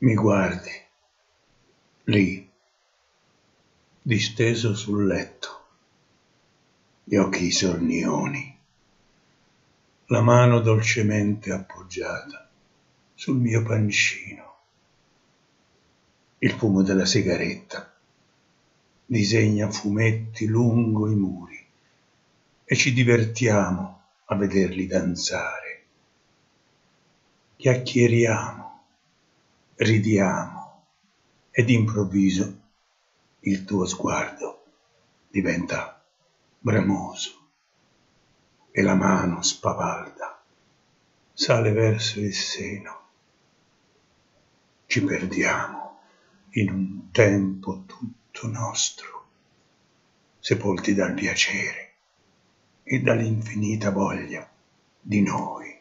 Mi guardi, lì, disteso sul letto, gli occhi sornioni, la mano dolcemente appoggiata sul mio pancino. Il fumo della sigaretta disegna fumetti lungo i muri e ci divertiamo a vederli danzare. Chiacchieriamo, ridiamo ed improvviso il tuo sguardo diventa bramoso e la mano spavalda sale verso il seno. Ci perdiamo in un tempo tutto nostro, sepolti dal piacere e dall'infinita voglia di noi.